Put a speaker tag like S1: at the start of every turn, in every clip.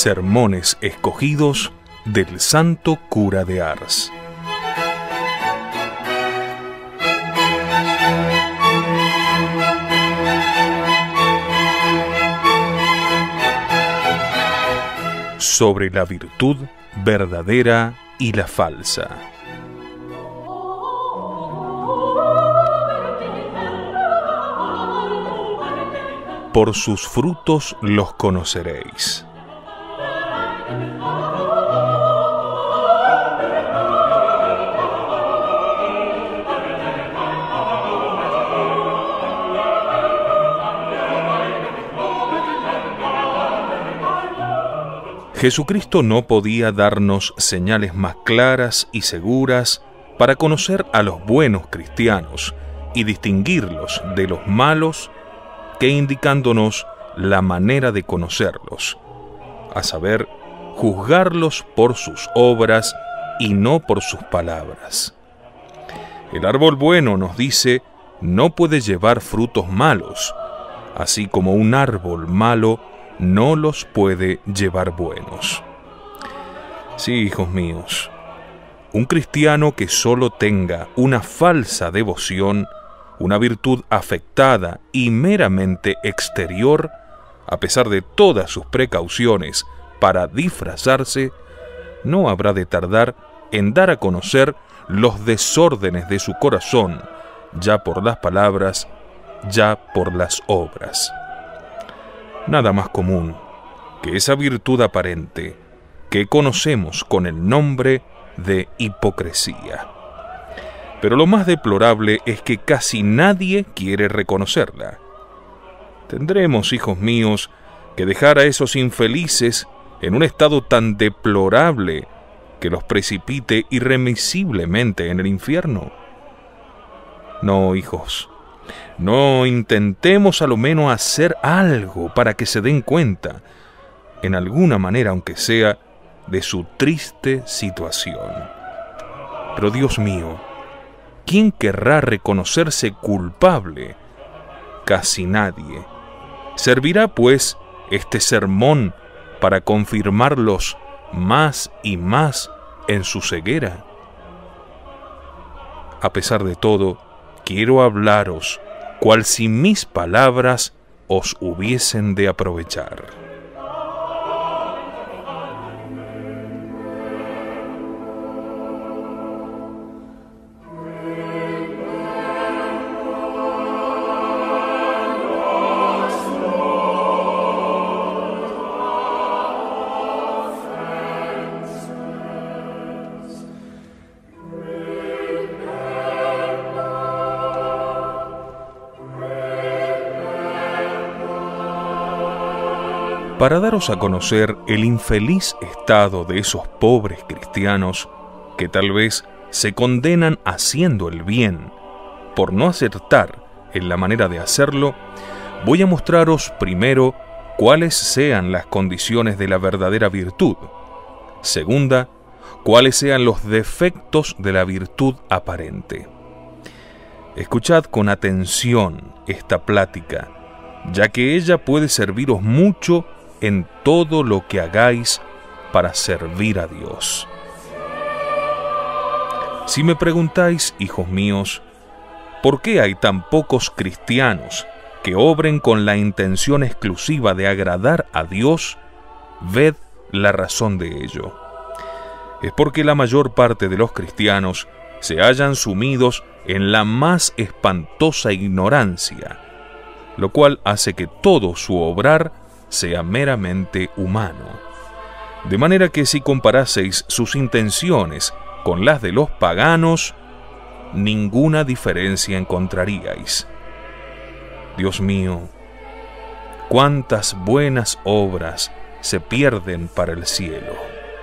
S1: Sermones escogidos del Santo Cura de Ars. Sobre la virtud verdadera y la falsa. Por sus frutos los conoceréis. Jesucristo no podía darnos señales más claras y seguras para conocer a los buenos cristianos y distinguirlos de los malos que indicándonos la manera de conocerlos, a saber, juzgarlos por sus obras y no por sus palabras. El árbol bueno, nos dice, no puede llevar frutos malos, así como un árbol malo no los puede llevar buenos. Sí, hijos míos, un cristiano que solo tenga una falsa devoción, una virtud afectada y meramente exterior, a pesar de todas sus precauciones para disfrazarse, no habrá de tardar en dar a conocer los desórdenes de su corazón, ya por las palabras, ya por las obras. Nada más común que esa virtud aparente que conocemos con el nombre de hipocresía. Pero lo más deplorable es que casi nadie quiere reconocerla. Tendremos, hijos míos, que dejar a esos infelices en un estado tan deplorable que los precipite irremisiblemente en el infierno. No, hijos, no intentemos a lo menos hacer algo para que se den cuenta, en alguna manera aunque sea, de su triste situación. Pero Dios mío, ¿quién querrá reconocerse culpable? Casi nadie. ¿Servirá, pues, este sermón para confirmarlos más y más en su ceguera? A pesar de todo, quiero hablaros cual si mis palabras os hubiesen de aprovechar. Para daros a conocer el infeliz estado de esos pobres cristianos que tal vez se condenan haciendo el bien por no acertar en la manera de hacerlo, voy a mostraros primero cuáles sean las condiciones de la verdadera virtud. Segunda, cuáles sean los defectos de la virtud aparente. Escuchad con atención esta plática, ya que ella puede serviros mucho en todo lo que hagáis para servir a Dios. Si me preguntáis, hijos míos, ¿por qué hay tan pocos cristianos que obren con la intención exclusiva de agradar a Dios? Ved la razón de ello. Es porque la mayor parte de los cristianos se hallan sumidos en la más espantosa ignorancia, lo cual hace que todo su obrar sea meramente humano. De manera que si comparaseis sus intenciones con las de los paganos, ninguna diferencia encontraríais. Dios mío, cuántas buenas obras se pierden para el cielo.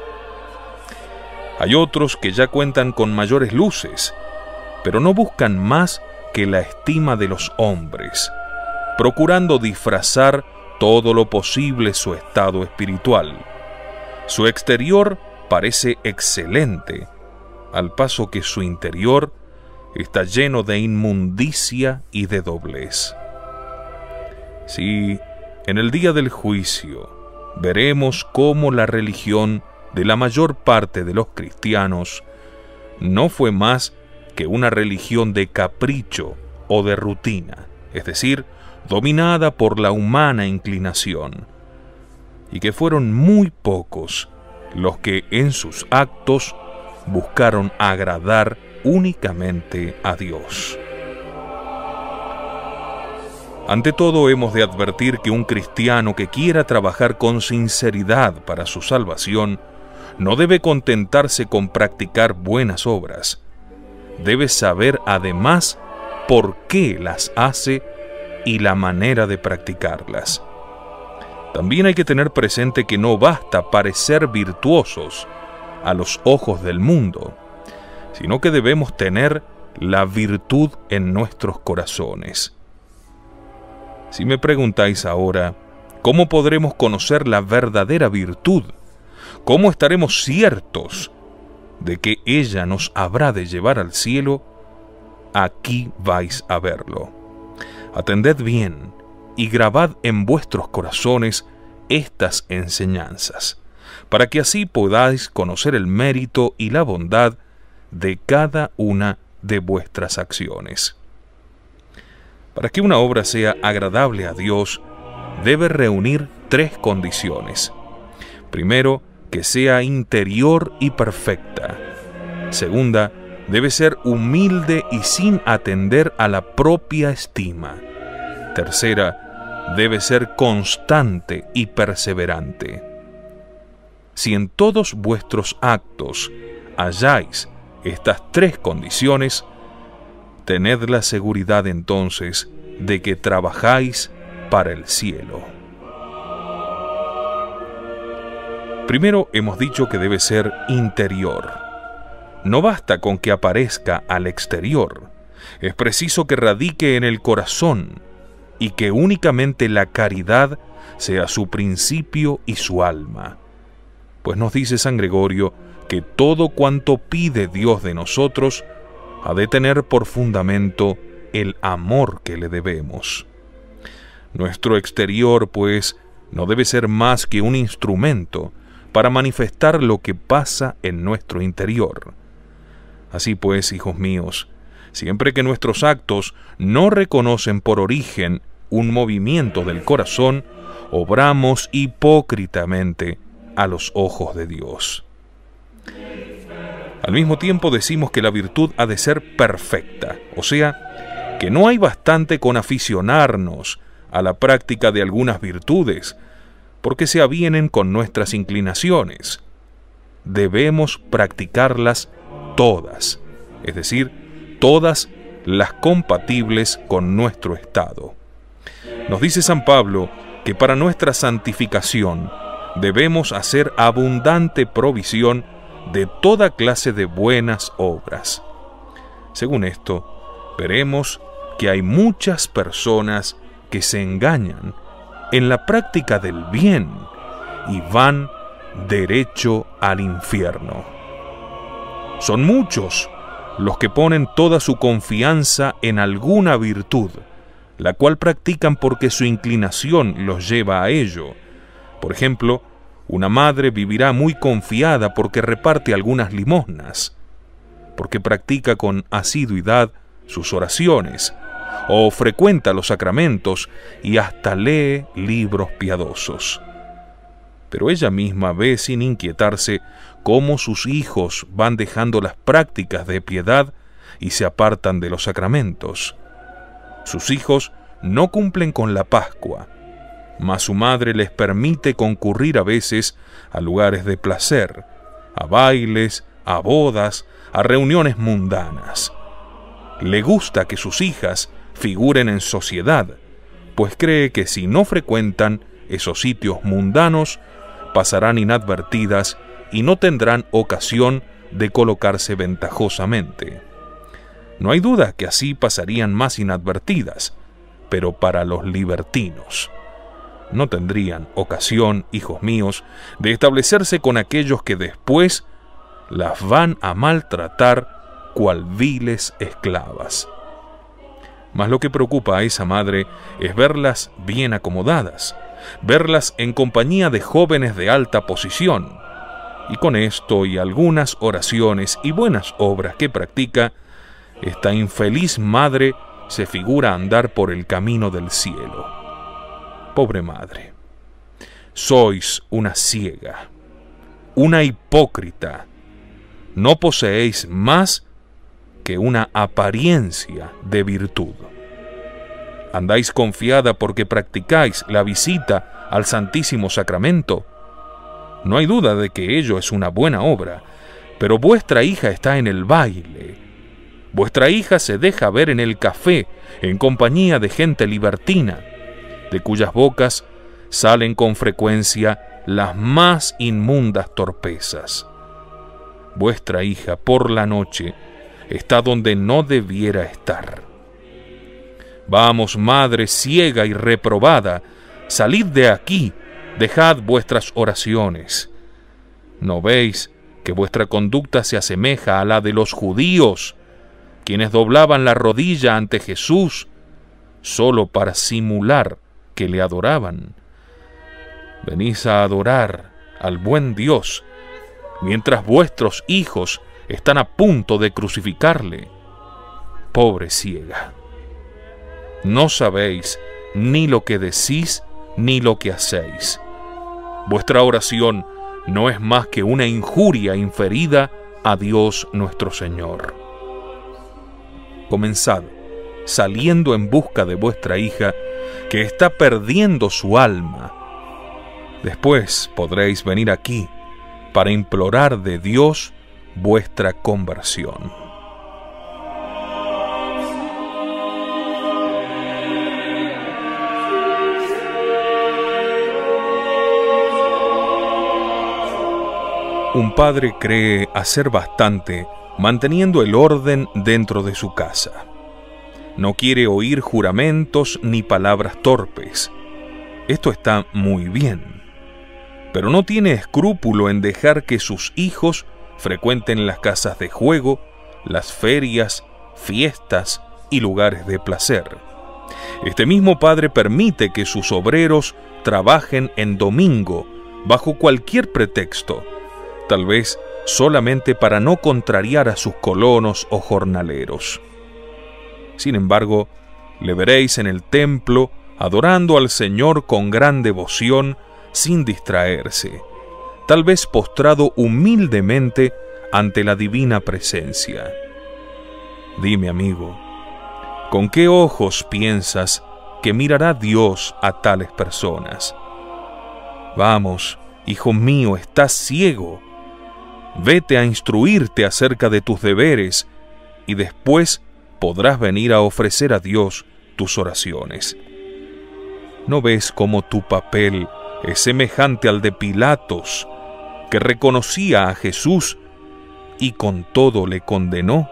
S1: Hay otros que ya cuentan con mayores luces, pero no buscan más que la estima de los hombres, procurando disfrazar todo lo posible su estado espiritual. Su exterior parece excelente, al paso que su interior está lleno de inmundicia y de doblez. Sí, en el día del juicio, veremos cómo la religión de la mayor parte de los cristianos no fue más que una religión de capricho o de rutina, es decir, dominada por la humana inclinación, y que fueron muy pocos los que en sus actos buscaron agradar únicamente a Dios. Ante todo, hemos de advertir que un cristiano que quiera trabajar con sinceridad para su salvación no debe contentarse con practicar buenas obras. Debe saber además por qué las hace y la manera de practicarlas. También hay que tener presente que no basta parecer virtuosos a los ojos del mundo, sino que debemos tener la virtud en nuestros corazones. Si me preguntáis ahora, ¿cómo podremos conocer la verdadera virtud? ¿Cómo estaremos ciertos de que ella nos habrá de llevar al cielo? Aquí vais a verlo. Atended bien y grabad en vuestros corazones estas enseñanzas, para que así podáis conocer el mérito y la bondad de cada una de vuestras acciones. Para que una obra sea agradable a Dios, debe reunir 3 condiciones. Primero, que sea interior y perfecta. Segunda, debe ser humilde y sin atender a la propia estima. Tercera, debe ser constante y perseverante. Si en todos vuestros actos halláis estas 3 condiciones, tened la seguridad entonces de que trabajáis para el cielo. Primero hemos dicho que debe ser interior. No basta con que aparezca al exterior, es preciso que radique en el corazón y que únicamente la caridad sea su principio y su alma. Pues nos dice San Gregorio que todo cuanto pide Dios de nosotros ha de tener por fundamento el amor que le debemos. Nuestro exterior, pues, no debe ser más que un instrumento para manifestar lo que pasa en nuestro interior. Así pues, hijos míos, siempre que nuestros actos no reconocen por origen un movimiento del corazón, obramos hipócritamente a los ojos de Dios. Al mismo tiempo decimos que la virtud ha de ser perfecta, o sea, que no hay bastante con aficionarnos a la práctica de algunas virtudes, porque se avienen con nuestras inclinaciones. Debemos practicarlas todas, es decir, todas las compatibles con nuestro estado. Nos dice San Pablo que para nuestra santificación debemos hacer abundante provisión de toda clase de buenas obras. Según esto, veremos que hay muchas personas que se engañan en la práctica del bien y van derecho al infierno. Son muchos los que ponen toda su confianza en alguna virtud, la cual practican porque su inclinación los lleva a ello. Por ejemplo, una madre vivirá muy confiada porque reparte algunas limosnas, porque practica con asiduidad sus oraciones, o frecuenta los sacramentos y hasta lee libros piadosos. Pero ella misma ve sin inquietarse cómo sus hijos van dejando las prácticas de piedad y se apartan de los sacramentos. Sus hijos no cumplen con la Pascua, mas su madre les permite concurrir a veces a lugares de placer, a bailes, a bodas, a reuniones mundanas. Le gusta que sus hijas figuren en sociedad, pues cree que si no frecuentan esos sitios mundanos, pasarán inadvertidas y no tendrán ocasión de colocarse ventajosamente. No hay duda que así pasarían más inadvertidas, pero para los libertinos. No tendrían ocasión, hijos míos, de establecerse con aquellos que después las van a maltratar cual viles esclavas. Mas lo que preocupa a esa madre es verlas bien acomodadas, verlas en compañía de jóvenes de alta posición, y con esto y algunas oraciones y buenas obras que practica, esta infeliz madre se figura andar por el camino del cielo. Pobre madre, sois una ciega, una hipócrita, no poseéis más que una apariencia de virtud. ¿Andáis confiada porque practicáis la visita al Santísimo Sacramento? No hay duda de que ello es una buena obra, pero vuestra hija está en el baile. Vuestra hija se deja ver en el café, en compañía de gente libertina, de cuyas bocas salen con frecuencia las más inmundas torpezas. Vuestra hija, por la noche, está donde no debiera estar. Vamos, madre ciega y reprobada, salid de aquí, dejad vuestras oraciones. ¿No veis que vuestra conducta se asemeja a la de los judíos, quienes doblaban la rodilla ante Jesús solo para simular que le adoraban? Venís a adorar al buen Dios, mientras vuestros hijos están a punto de crucificarle. Pobre ciega, no sabéis ni lo que decís ni lo que hacéis. Vuestra oración no es más que una injuria inferida a Dios nuestro Señor. Comenzad saliendo en busca de vuestra hija, que está perdiendo su alma. Después podréis venir aquí para implorar de Dios vuestra conversión. Un padre cree hacer bastante manteniendo el orden dentro de su casa. No quiere oír juramentos ni palabras torpes. Esto está muy bien, pero no tiene escrúpulo en dejar que sus hijos frecuenten las casas de juego, las ferias, fiestas y lugares de placer. Este mismo padre permite que sus obreros trabajen en domingo bajo cualquier pretexto, tal vez solamente para no contrariar a sus colonos o jornaleros. Sin embargo, le veréis en el templo adorando al Señor con gran devoción, sin distraerse, tal vez postrado humildemente ante la divina presencia. Dime, amigo, ¿con qué ojos piensas que mirará Dios a tales personas? Vamos, hijo mío, estás ciego. Vete a instruirte acerca de tus deberes y después podrás venir a ofrecer a Dios tus oraciones. ¿No ves cómo tu papel es semejante al de Pilatos, que reconocía a Jesús y con todo le condenó?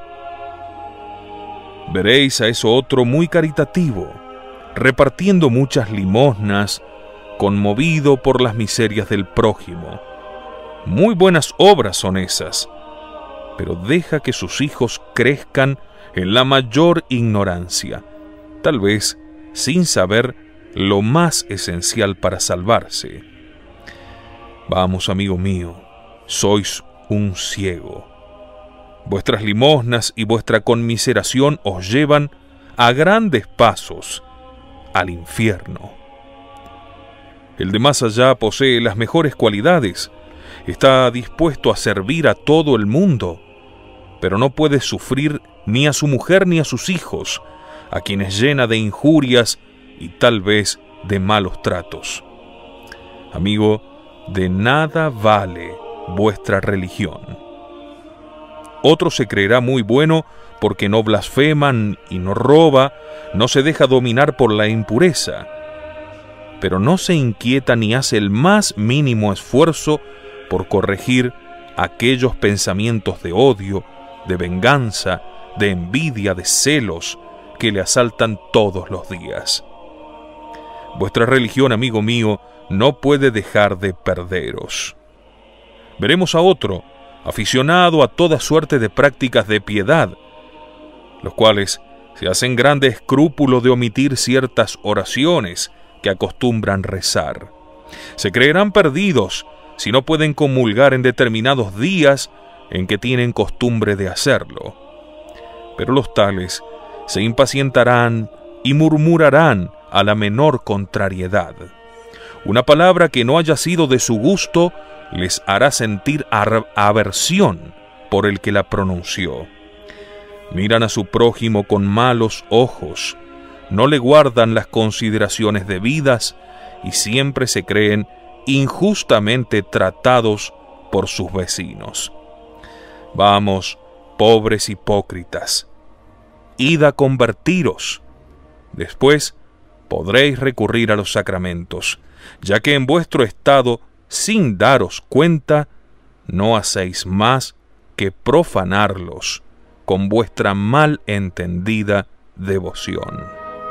S1: Veréis a eso otro muy caritativo, repartiendo muchas limosnas, conmovido por las miserias del prójimo. Muy buenas obras son esas, pero deja que sus hijos crezcan en la mayor ignorancia, tal vez sin saber lo más esencial para salvarse. Vamos, amigo mío, sois un ciego. Vuestras limosnas y vuestra conmiseración os llevan a grandes pasos al infierno. El de más allá posee las mejores cualidades, está dispuesto a servir a todo el mundo, pero no puede sufrir ni a su mujer ni a sus hijos, a quienes llena de injurias y tal vez de malos tratos. Amigo, de nada vale vuestra religión. Otro se creerá muy bueno porque no blasfema y no roba, no se deja dominar por la impureza, pero no se inquieta ni hace el más mínimo esfuerzo por corregir aquellos pensamientos de odio, de venganza, de envidia, de celos que le asaltan todos los días. Vuestra religión, amigo mío, no puede dejar de perderos. Veremos a otro, aficionado a toda suerte de prácticas de piedad, los cuales se hacen grande escrúpulo de omitir ciertas oraciones que acostumbran rezar. Se creerán perdidos si no pueden comulgar en determinados días en que tienen costumbre de hacerlo. Pero los tales se impacientarán y murmurarán a la menor contrariedad. Una palabra que no haya sido de su gusto les hará sentir aversión por el que la pronunció. Miran a su prójimo con malos ojos, no le guardan las consideraciones debidas y siempre se creen injustamente tratados por sus vecinos. Vamos, pobres hipócritas, id a convertiros. Después podréis recurrir a los sacramentos, ya que en vuestro estado, sin daros cuenta, no hacéis más que profanarlos con vuestra mal entendida devoción.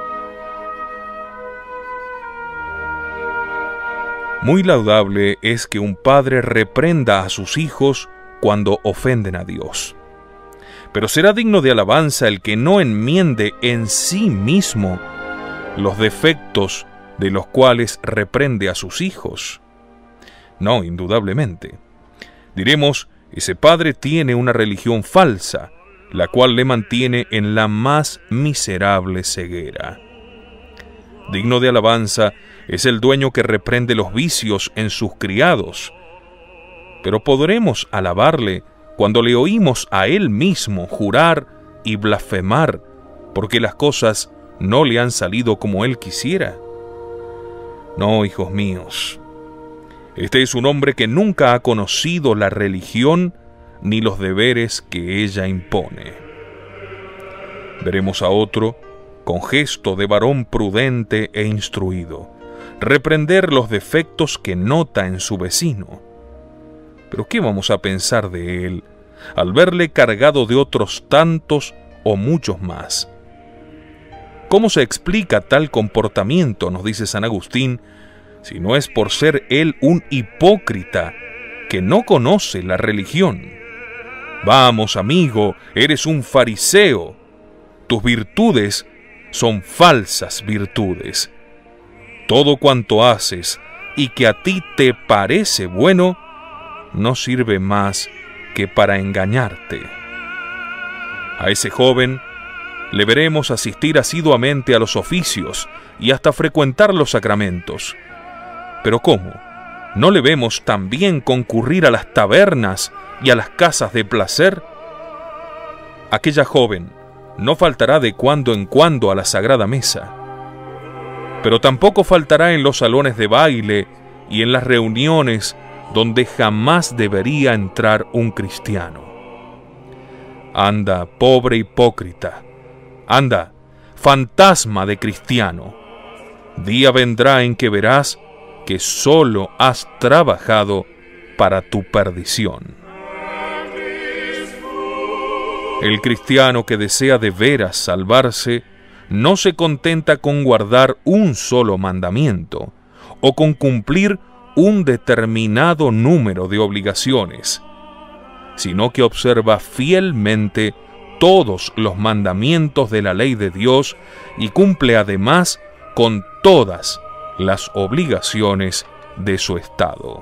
S1: Muy laudable es que un padre reprenda a sus hijos cuando ofenden a Dios. Pero será digno de alabanza el que no enmiende en sí mismo los defectos de los cuales reprende a sus hijos. No, indudablemente. Diremos, ese padre tiene una religión falsa, la cual le mantiene en la más miserable ceguera. Digno de alabanza es el dueño que reprende los vicios en sus criados. Pero podremos alabarle cuando le oímos a él mismo jurar y blasfemar porque las cosas no le han salido como él quisiera. No, hijos míos, este es un hombre que nunca ha conocido la religión ni los deberes que ella impone. Veremos a otro, con gesto de varón prudente e instruido, reprender los defectos que nota en su vecino. Pero ¿qué vamos a pensar de él al verle cargado de otros tantos o muchos más? ¿Cómo se explica tal comportamiento, nos dice San Agustín, si no es por ser él un hipócrita que no conoce la religión? Vamos, amigo, eres un fariseo. Tus virtudes son falsas virtudes. Todo cuanto haces y que a ti te parece bueno, no sirve más que para engañarte. A ese joven le veremos asistir asiduamente a los oficios y hasta frecuentar los sacramentos. Pero ¿cómo? ¿No le vemos también concurrir a las tabernas y a las casas de placer? Aquella joven no faltará de cuando en cuando a la sagrada mesa, pero tampoco faltará en los salones de baile y en las reuniones donde jamás debería entrar un cristiano. Anda, pobre hipócrita, anda, fantasma de cristiano, día vendrá en que verás que solo has trabajado para tu perdición. El cristiano que desea de veras salvarse no se contenta con guardar un solo mandamiento o con cumplir un determinado número de obligaciones, sino que observa fielmente todos los mandamientos de la ley de Dios y cumple además con todas las obligaciones de su estado.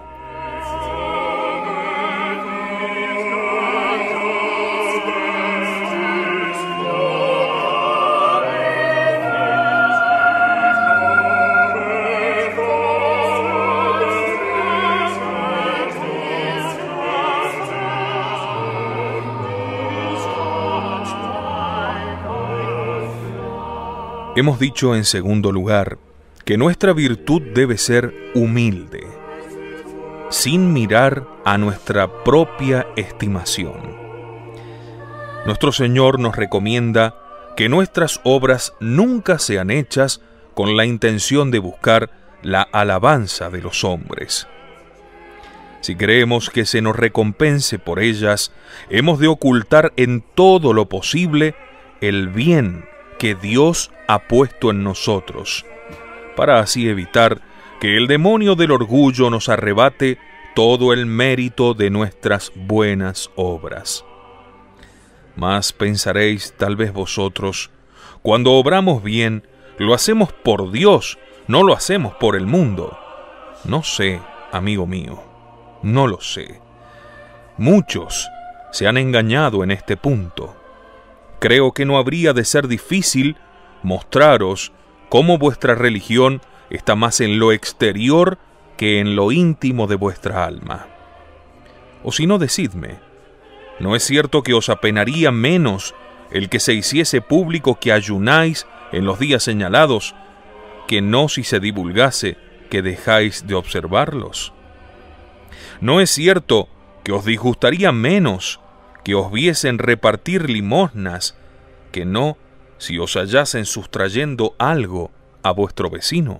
S1: Hemos dicho en segundo lugar que nuestra virtud debe ser humilde, sin mirar a nuestra propia estimación. Nuestro Señor nos recomienda que nuestras obras nunca sean hechas con la intención de buscar la alabanza de los hombres. Si queremos que se nos recompense por ellas, hemos de ocultar en todo lo posible el bien que Dios ha puesto en nosotros, para así evitar que el demonio del orgullo nos arrebate todo el mérito de nuestras buenas obras. Mas pensaréis tal vez vosotros, cuando obramos bien, lo hacemos por Dios, no lo hacemos por el mundo. No sé, amigo mío, no lo sé. Muchos se han engañado en este punto. Creo que no habría de ser difícil mostraros cómo vuestra religión está más en lo exterior que en lo íntimo de vuestra alma. O si no, decidme, ¿no es cierto que os apenaría menos el que se hiciese público que ayunáis en los días señalados, que no si se divulgase que dejáis de observarlos? ¿No es cierto que os disgustaría menos que os viesen repartir limosnas, que no si os hallasen sustrayendo algo a vuestro vecino?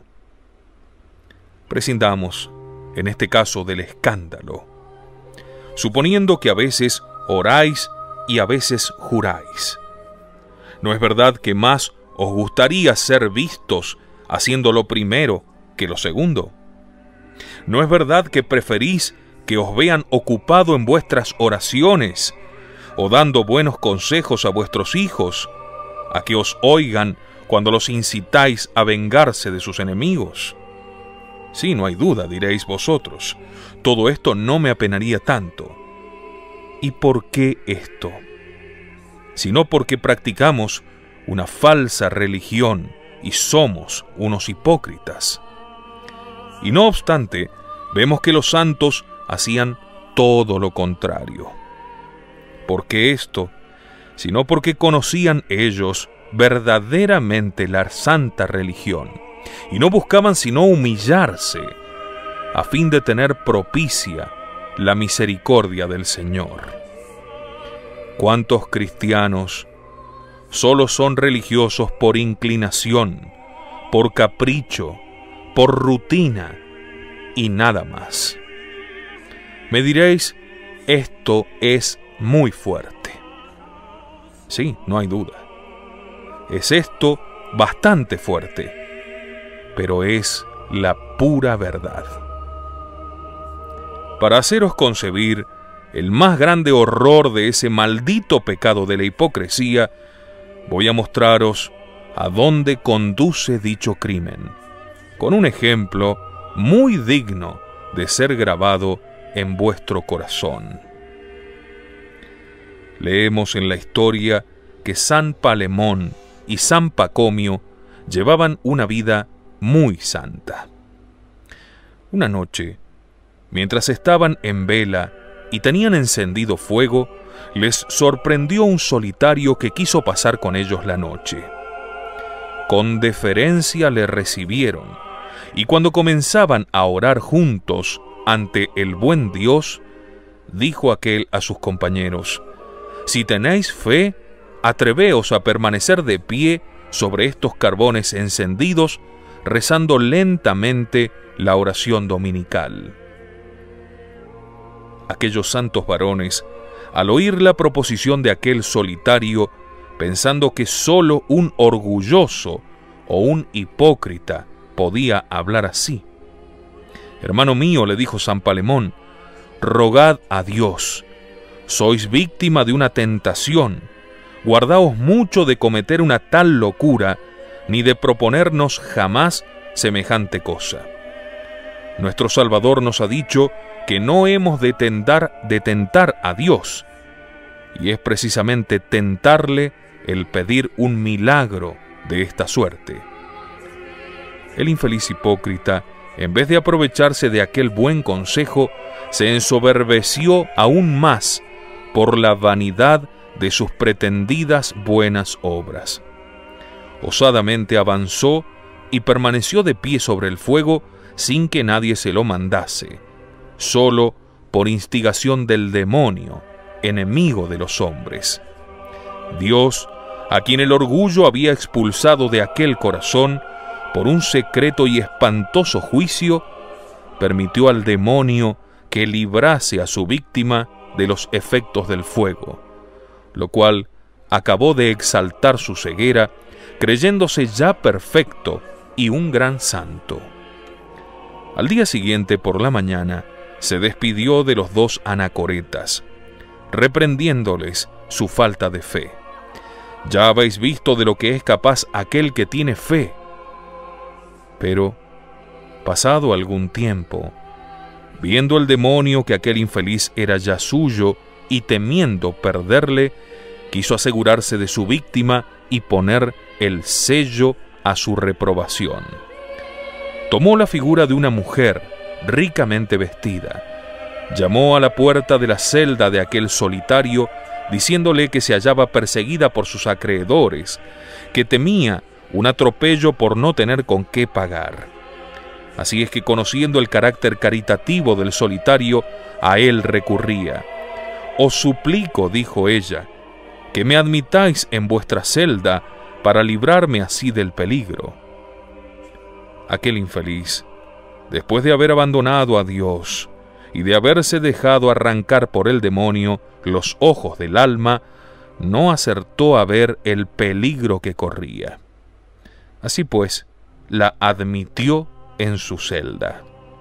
S1: Prescindamos, en este caso, del escándalo, suponiendo que a veces oráis y a veces juráis. ¿No es verdad que más os gustaría ser vistos haciendo lo primero que lo segundo? ¿No es verdad que preferís que os vean ocupado en vuestras oraciones o dando buenos consejos a vuestros hijos, a que os oigan cuando los incitáis a vengarse de sus enemigos? Sí, no hay duda, diréis vosotros, todo esto no me apenaría tanto. ¿Y por qué esto? Sino porque practicamos una falsa religión y somos unos hipócritas. Y no obstante, vemos que los santos hacían todo lo contrario. ¿Por qué esto? Sino porque conocían ellos verdaderamente la santa religión, y no buscaban sino humillarse, a fin de tener propicia la misericordia del Señor. ¿Cuántos cristianos solo son religiosos por inclinación, por capricho, por rutina y nada más? Me diréis, esto es muy fuerte. Sí, no hay duda. Es esto bastante fuerte, pero es la pura verdad. Para haceros concebir el más grande horror de ese maldito pecado de la hipocresía, voy a mostraros a dónde conduce dicho crimen, con un ejemplo muy digno de ser grabado en vuestro corazón. Leemos en la historia que San Palemón y San Pacomio llevaban una vida muy santa. Una noche, mientras estaban en vela y tenían encendido fuego, les sorprendió un solitario que quiso pasar con ellos la noche. Con deferencia le recibieron, y cuando comenzaban a orar juntos ante el buen Dios, dijo aquel a sus compañeros: «Si tenéis fe, atreveos a permanecer de pie sobre estos carbones encendidos, rezando lentamente la oración dominical». Aquellos santos varones, al oír la proposición de aquel solitario, pensando que sólo un orgulloso o un hipócrita podía hablar así: «Hermano mío», le dijo San Palemón, «rogad a Dios. Sois víctima de una tentación. Guardaos mucho de cometer una tal locura, ni de proponernos jamás semejante cosa. Nuestro Salvador nos ha dicho que no hemos de tentar a Dios, y es precisamente tentarle el pedir un milagro de esta suerte». El infeliz hipócrita, en vez de aprovecharse de aquel buen consejo, se ensoberbeció aún más por la vanidad de sus pretendidas buenas obras. Osadamente avanzó y permaneció de pie sobre el fuego sin que nadie se lo mandase, solo por instigación del demonio, enemigo de los hombres. Dios, a quien el orgullo había expulsado de aquel corazón por un secreto y espantoso juicio, permitió al demonio que librase a su víctima de los efectos del fuego, lo cual acabó de exaltar su ceguera, creyéndose ya perfecto y un gran santo. Al día siguiente, por la mañana, se despidió de los dos anacoretas, reprendiéndoles su falta de fe. «Ya habéis visto de lo que es capaz aquel que tiene fe. Pero, pasado algún tiempo, viendo el demonio que aquel infeliz era ya suyo y temiendo perderle, quiso asegurarse de su víctima y poner el sello a su reprobación. Tomó la figura de una mujer ricamente vestida, llamó a la puerta de la celda de aquel solitario, diciéndole que se hallaba perseguida por sus acreedores, que temía un atropello por no tener con qué pagar. Así es que, conociendo el carácter caritativo del solitario, a él recurría. «Os suplico», dijo ella, «que me admitáis en vuestra celda para librarme así del peligro». Aquel infeliz, después de haber abandonado a Dios y de haberse dejado arrancar por el demonio los ojos del alma, no acertó a ver el peligro que corría. Así pues, la admitió en su celda.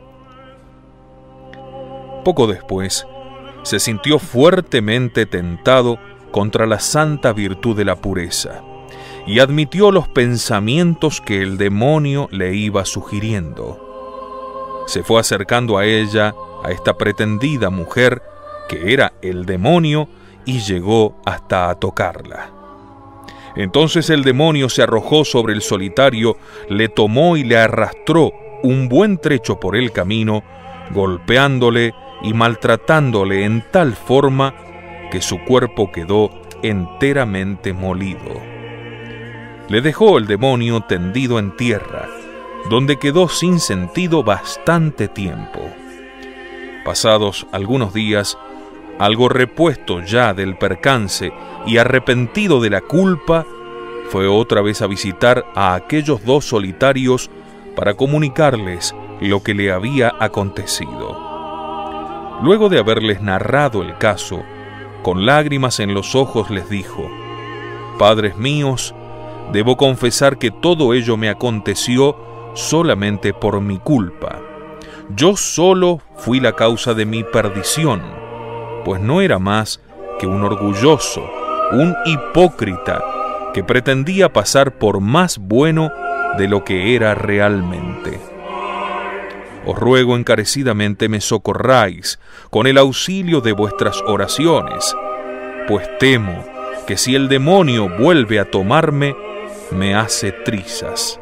S1: Poco después, se sintió fuertemente tentado contra la santa virtud de la pureza, y admitió los pensamientos que el demonio le iba sugiriendo. Se fue acercando a ella, a esta pretendida mujer, que era el demonio, y llegó hasta a tocarla. Entonces el demonio se arrojó sobre el solitario, le tomó y le arrastró un buen trecho por el camino, golpeándole y maltratándole en tal forma que su cuerpo quedó enteramente molido. Le dejó el demonio tendido en tierra, donde quedó sin sentido bastante tiempo. Pasados algunos días, algo repuesto ya del percance y arrepentido de la culpa, fue otra vez a visitar a aquellos dos solitarios para comunicarles lo que le había acontecido. Luego de haberles narrado el caso, con lágrimas en los ojos les dijo: «Padres míos, debo confesar que todo ello me aconteció solamente por mi culpa. Yo solo fui la causa de mi perdición, pues no era más que un orgulloso, un hipócrita, que pretendía pasar por más bueno de lo que era realmente. Os ruego encarecidamente me socorráis con el auxilio de vuestras oraciones, pues temo que si el demonio vuelve a tomarme, me hace trizas».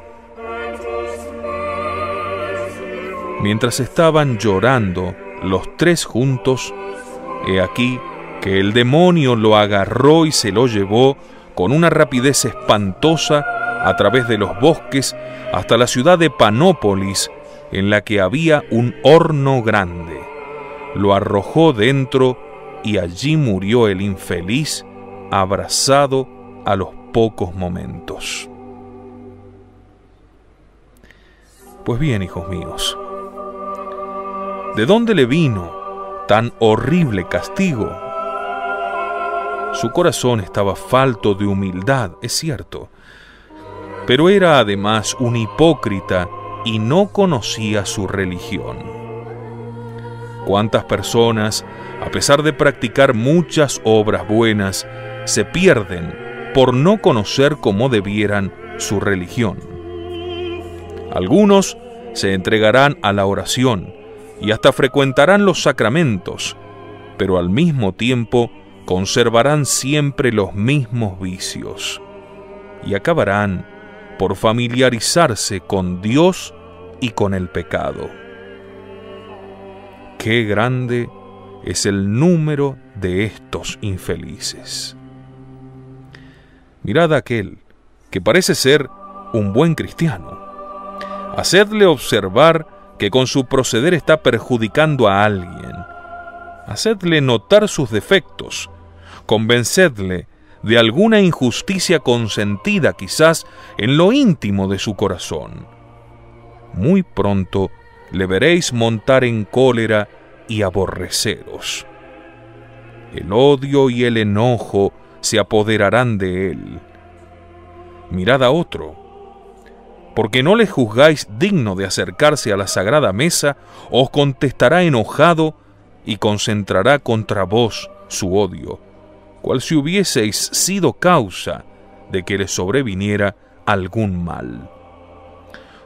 S1: Mientras estaban llorando los tres juntos, he aquí que el demonio lo agarró y se lo llevó con una rapidez espantosa a través de los bosques hasta la ciudad de Panópolis, en la que había un horno grande. Lo arrojó dentro y allí murió el infeliz, abrazado a los pocos momentos. Pues bien, hijos míos, ¿de dónde le vino tan horrible castigo? Su corazón estaba falto de humildad, es cierto, pero era además un hipócrita y no conocía su religión. ¿Cuántas personas, a pesar de practicar muchas obras buenas, se pierden por no conocer como debieran su religión? Algunos se entregarán a la oración y hasta frecuentarán los sacramentos, pero al mismo tiempo conservarán siempre los mismos vicios y acabarán por familiarizarse con Dios y con el pecado. ¡Qué grande es el número de estos infelices! Mirad a aquel que parece ser un buen cristiano. Hacedle observar que con su proceder está perjudicando a alguien. Hacedle notar sus defectos. Convencedle de alguna injusticia consentida quizás en lo íntimo de su corazón. Muy pronto le veréis montar en cólera y aborreceros. El odio y el enojo se apoderarán de él. Mirad a otro. Porque no le juzgáis digno de acercarse a la sagrada mesa, os contestará enojado y concentrará contra vos su odio, cual si hubieseis sido causa de que le sobreviniera algún mal.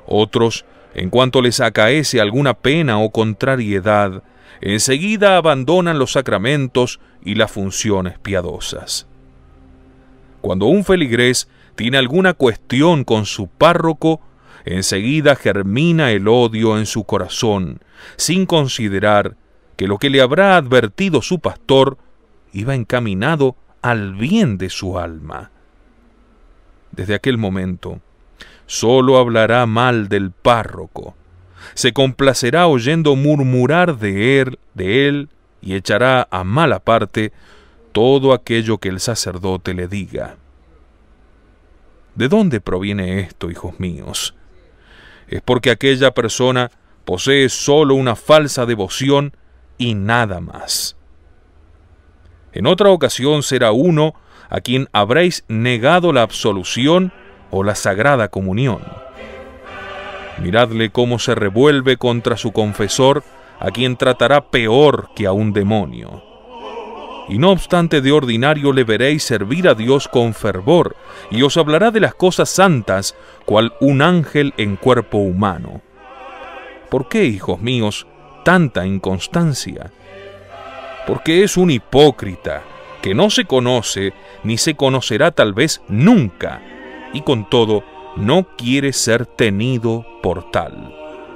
S1: Otros, en cuanto les acaece alguna pena o contrariedad, enseguida abandonan los sacramentos y las funciones piadosas. Cuando un feligrés tiene alguna cuestión con su párroco, enseguida germina el odio en su corazón, sin considerar que lo que le habrá advertido su pastor iba encaminado al bien de su alma. Desde aquel momento, solo hablará mal del párroco, se complacerá oyendo murmurar de él y echará a mala parte todo aquello que el sacerdote le diga. ¿De dónde proviene esto, hijos míos? Es porque aquella persona posee solo una falsa devoción y nada más. En otra ocasión será uno a quien habréis negado la absolución o la sagrada comunión. Miradle cómo se revuelve contra su confesor, a quien tratará peor que a un demonio. Y no obstante, de ordinario le veréis servir a Dios con fervor, y os hablará de las cosas santas, cual un ángel en cuerpo humano. ¿Por qué, hijos míos, tanta inconstancia? Porque es un hipócrita, que no se conoce, ni se conocerá tal vez nunca, y con todo no quiere ser tenido por tal.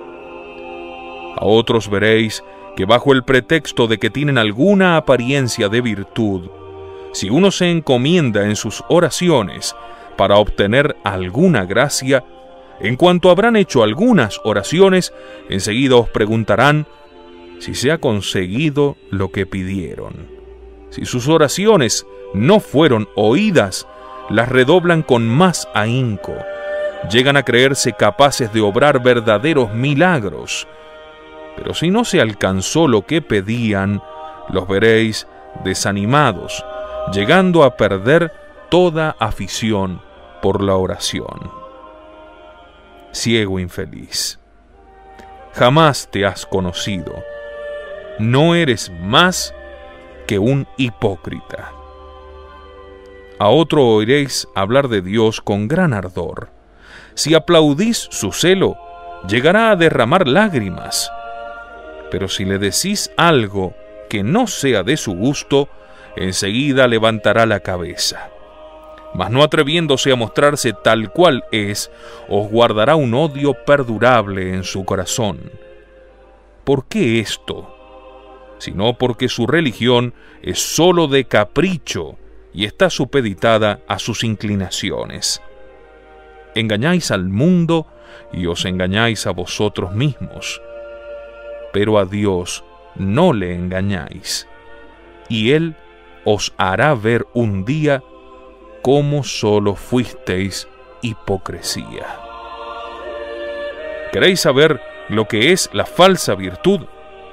S1: A otros veréis que bajo el pretexto de que tienen alguna apariencia de virtud, si uno se encomienda en sus oraciones para obtener alguna gracia, en cuanto habrán hecho algunas oraciones, enseguida os preguntarán si se ha conseguido lo que pidieron. Si sus oraciones no fueron oídas, las redoblan con más ahínco. Llegan a creerse capaces de obrar verdaderos milagros. Pero si no se alcanzó lo que pedían, los veréis desanimados, llegando a perder toda afición por la oración. Ciego infeliz, jamás te has conocido. No eres más que un hipócrita. A otro oiréis hablar de Dios con gran ardor. Si aplaudís su celo, llegará a derramar lágrimas. Pero si le decís algo que no sea de su gusto, enseguida levantará la cabeza. Mas no atreviéndose a mostrarse tal cual es, os guardará un odio perdurable en su corazón. ¿Por qué esto? Sino porque su religión es sólo de capricho y está supeditada a sus inclinaciones. Engañáis al mundo y os engañáis a vosotros mismos. Pero a Dios no le engañáis, y Él os hará ver un día cómo solo fuisteis hipocresía. ¿Queréis saber lo que es la falsa virtud?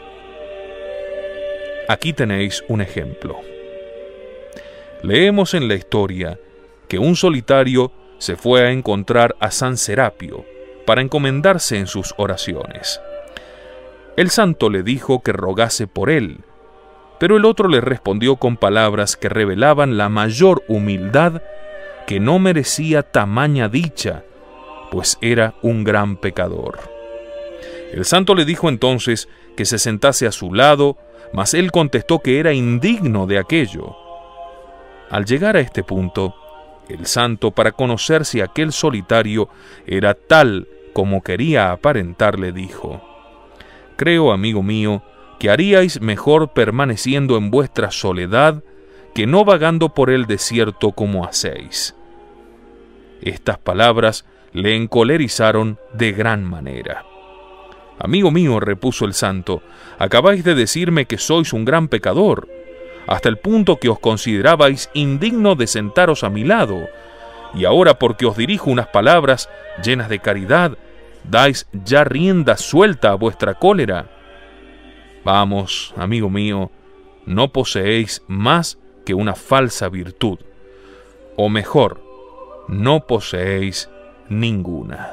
S1: Aquí tenéis un ejemplo. Leemos en la historia que un solitario se fue a encontrar a San Serapio para encomendarse en sus oraciones. El santo le dijo que rogase por él, pero el otro le respondió con palabras que revelaban la mayor humildad, que no merecía tamaña dicha, pues era un gran pecador. El santo le dijo entonces que se sentase a su lado, mas él contestó que era indigno de aquello. Al llegar a este punto, el santo, para conocer si aquel solitario era tal como quería aparentar, le dijo: «Creo, amigo mío, que haríais mejor permaneciendo en vuestra soledad que no vagando por el desierto como hacéis». Estas palabras le encolerizaron de gran manera. «Amigo mío», repuso el santo, «acabáis de decirme que sois un gran pecador, hasta el punto que os considerabais indigno de sentaros a mi lado, y ahora porque os dirijo unas palabras llenas de caridad, dais ya rienda suelta a vuestra cólera. Vamos, amigo mío, no poseéis más que una falsa virtud, o mejor, no poseéis ninguna».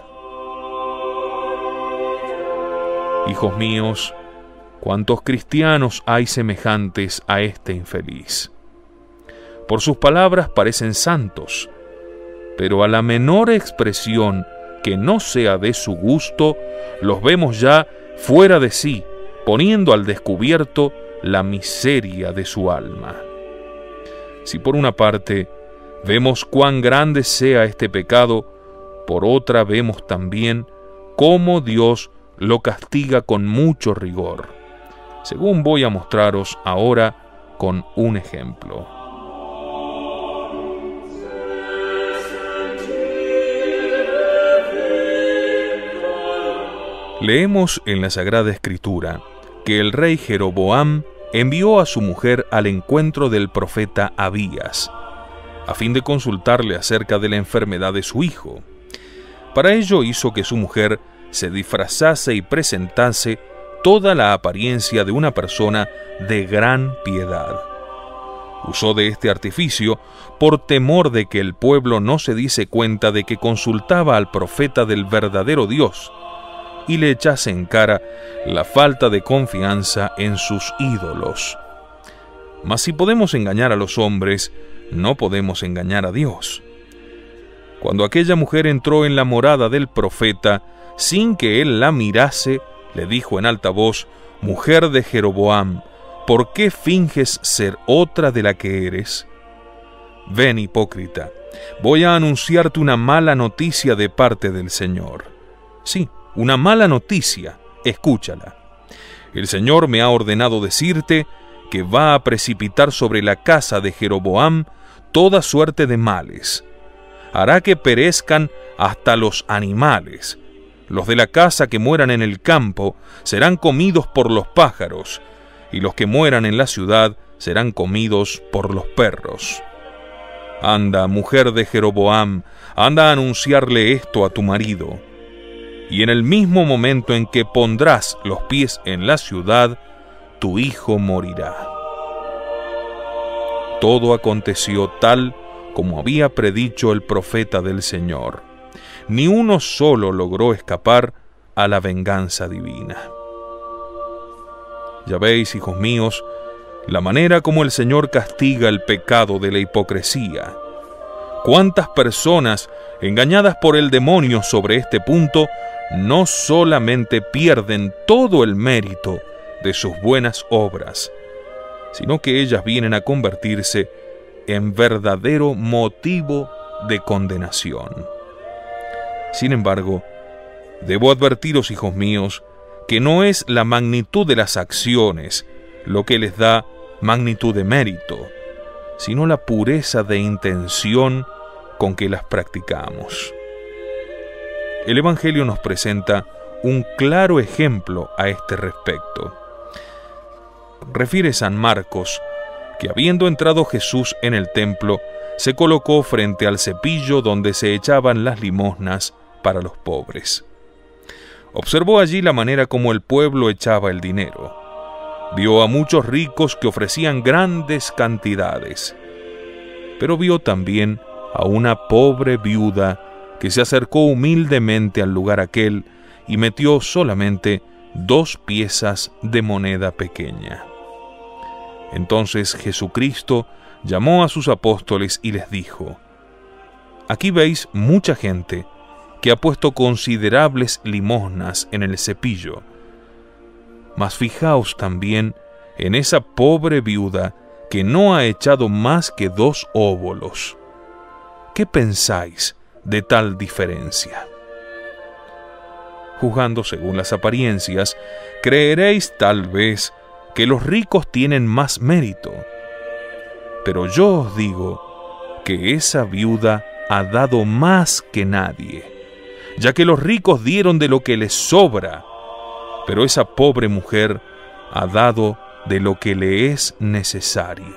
S1: Hijos míos, ¿cuántos cristianos hay semejantes a este infeliz? Por sus palabras parecen santos, pero a la menor expresión que no sea de su gusto, los vemos ya fuera de sí, poniendo al descubierto la miseria de su alma. Si por una parte vemos cuán grande sea este pecado, por otra vemos también cómo Dios lo castiga con mucho rigor, según voy a mostraros ahora con un ejemplo. Leemos en la Sagrada Escritura que el rey Jeroboam envió a su mujer al encuentro del profeta Abías, a fin de consultarle acerca de la enfermedad de su hijo. Para ello hizo que su mujer se disfrazase y presentase toda la apariencia de una persona de gran piedad. Usó de este artificio por temor de que el pueblo no se diese cuenta de que consultaba al profeta del verdadero Dios, y le echase en cara la falta de confianza en sus ídolos. Mas si podemos engañar a los hombres, no podemos engañar a Dios. Cuando aquella mujer entró en la morada del profeta, sin que él la mirase, le dijo en alta voz: «Mujer de Jeroboam, ¿por qué finges ser otra de la que eres? Ven, hipócrita, voy a anunciarte una mala noticia de parte del Señor». Sí, una mala noticia, escúchala. El Señor me ha ordenado decirte que va a precipitar sobre la casa de Jeroboam toda suerte de males. Hará que perezcan hasta los animales. Los de la casa que mueran en el campo serán comidos por los pájaros, y los que mueran en la ciudad serán comidos por los perros. Anda, mujer de Jeroboam, anda a anunciarle esto a tu marido. Y en el mismo momento en que pondrás los pies en la ciudad, tu hijo morirá. Todo aconteció tal como había predicho el profeta del Señor. Ni uno solo logró escapar a la venganza divina. Ya veis, hijos míos, la manera como el Señor castiga el pecado de la hipocresía. Cuántas personas, engañadas por el demonio sobre este punto, no solamente pierden todo el mérito de sus buenas obras, sino que ellas vienen a convertirse en verdadero motivo de condenación. Sin embargo, debo advertiros, hijos míos, que no es la magnitud de las acciones lo que les da magnitud de mérito, sino la pureza de intención con que las practicamos. El Evangelio nos presenta un claro ejemplo a este respecto. Refiere San Marcos que habiendo entrado Jesús en el templo, se colocó frente al cepillo donde se echaban las limosnas para los pobres. Observó allí la manera como el pueblo echaba el dinero. Vio a muchos ricos que ofrecían grandes cantidades, pero vio también a una pobre viuda que se acercó humildemente al lugar aquel y metió solamente 2 piezas de moneda pequeña. Entonces Jesucristo llamó a sus apóstoles y les dijo: «Aquí veis mucha gente que ha puesto considerables limosnas en el cepillo, mas fijaos también en esa pobre viuda que no ha echado más que 2 óbolos. ¿Qué pensáis de tal diferencia? Juzgando según las apariencias, creeréis tal vez que los ricos tienen más mérito. Pero yo os digo que esa viuda ha dado más que nadie, ya que los ricos dieron de lo que les sobra, pero esa pobre mujer ha dado de lo que le es necesario».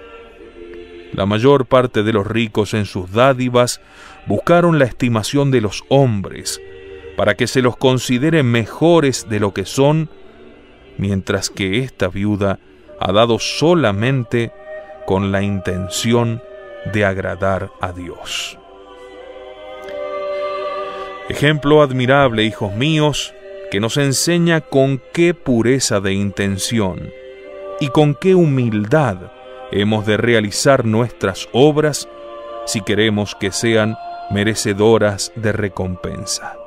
S1: La mayor parte de los ricos en sus dádivas buscaron la estimación de los hombres, para que se los considere mejores de lo que son, mientras que esta viuda ha dado solamente con la intención de agradar a Dios. Ejemplo admirable, hijos míos, que nos enseña con qué pureza de intención y con qué humildad hemos de realizar nuestras obras si queremos que sean merecedoras de recompensa.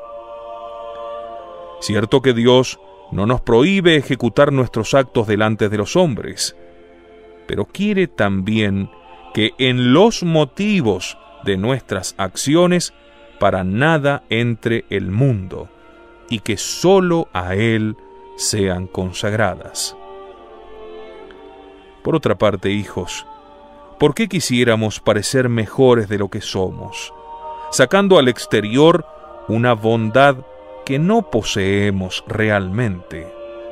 S1: Cierto que Dios no nos prohíbe ejecutar nuestros actos delante de los hombres, pero quiere también que en los motivos de nuestras acciones para nada entre el mundo, y que sólo a Él sean consagradas. Por otra parte, hijos, ¿por qué quisiéramos parecer mejores de lo que somos, sacando al exterior una bondad que no poseemos realmente?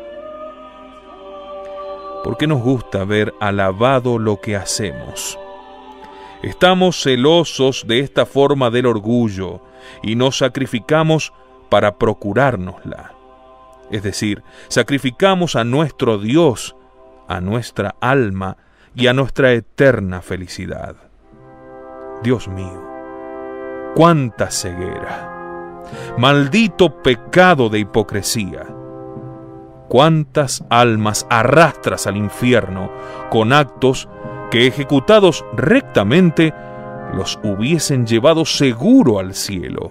S1: Porque nos gusta ver alabado lo que hacemos. Estamos celosos de esta forma del orgullo y nos sacrificamos para procurárnosla. Es decir, sacrificamos a nuestro Dios, a nuestra alma y a nuestra eterna felicidad. Dios mío, cuánta ceguera, maldito pecado de hipocresía. Cuántas almas arrastras al infierno con actos que, ejecutados rectamente, los hubiesen llevado seguro al cielo.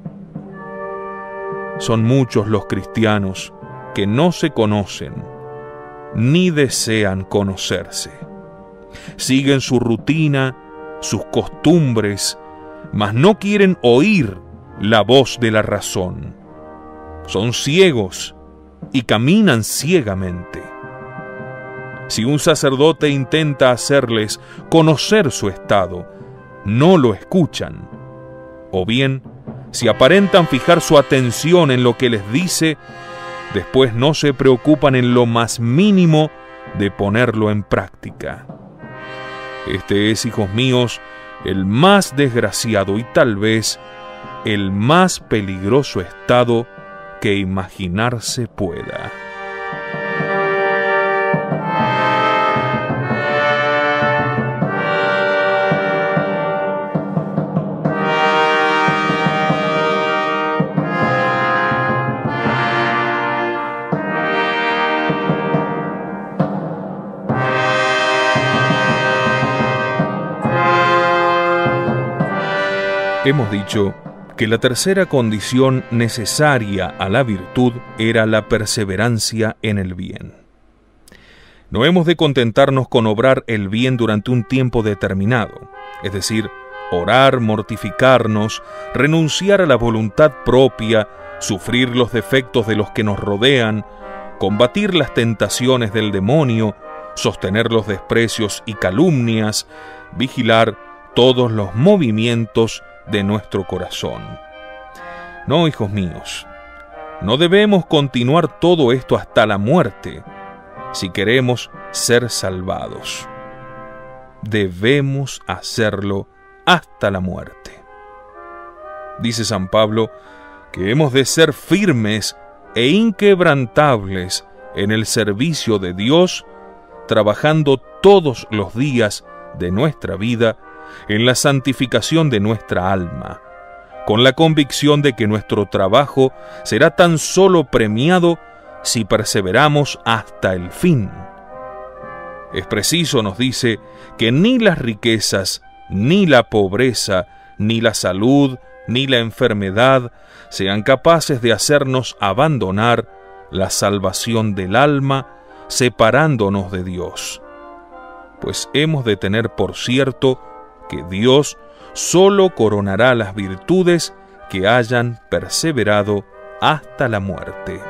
S1: Son muchos los cristianos que no se conocen ni desean conocerse. Siguen su rutina, sus costumbres, mas no quieren oír la voz de la razón. Son ciegos y caminan ciegamente. Si un sacerdote intenta hacerles conocer su estado, no lo escuchan. O bien, si aparentan fijar su atención en lo que les dice, después no se preocupan en lo más mínimo de ponerlo en práctica. Este es, hijos míos, el más desgraciado y tal vez el más peligroso estado que imaginarse pueda. Hemos dicho que la tercera condición necesaria a la virtud era la perseverancia en el bien. No hemos de contentarnos con obrar el bien durante un tiempo determinado, es decir, orar, mortificarnos, renunciar a la voluntad propia, sufrir los defectos de los que nos rodean, combatir las tentaciones del demonio, sostener los desprecios y calumnias, vigilar todos los movimientos de nuestro corazón. No, hijos míos, no debemos continuar todo esto hasta la muerte si queremos ser salvados. Debemos hacerlo hasta la muerte. Dice San Pablo que hemos de ser firmes e inquebrantables en el servicio de Dios, trabajando todos los días de nuestra vida en la santificación de nuestra alma, con la convicción de que nuestro trabajo será tan solo premiado si perseveramos hasta el fin. Es preciso, nos dice, que ni las riquezas, ni la pobreza, ni la salud, ni la enfermedad sean capaces de hacernos abandonar la salvación del alma, separándonos de Dios. Pues hemos de tener por cierto que Dios solo coronará las virtudes que hayan perseverado hasta la muerte.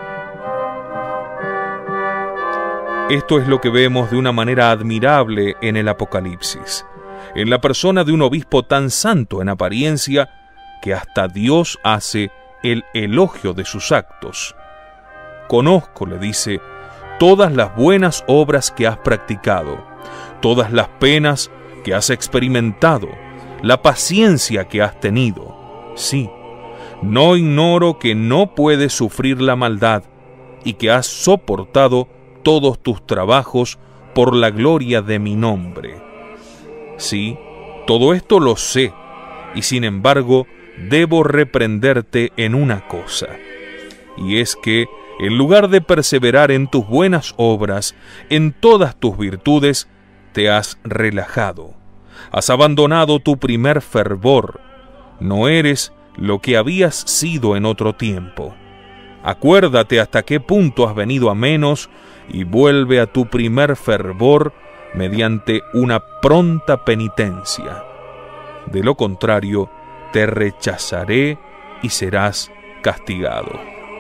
S1: Esto es lo que vemos de una manera admirable en el Apocalipsis, en la persona de un obispo tan santo en apariencia que hasta Dios hace el elogio de sus actos. Conozco, le dice, todas las buenas obras que has practicado, todas las penas que has experimentado, la paciencia que has tenido. Sí, no ignoro que no puedes sufrir la maldad y que has soportado todos tus trabajos por la gloria de mi nombre. Sí, todo esto lo sé, y sin embargo debo reprenderte en una cosa, y es que en lugar de perseverar en tus buenas obras, en todas tus virtudes, te has relajado, has abandonado tu primer fervor, no eres lo que habías sido en otro tiempo. Acuérdate hasta qué punto has venido a menos y vuelve a tu primer fervor mediante una pronta penitencia. De lo contrario, te rechazaré y serás castigado.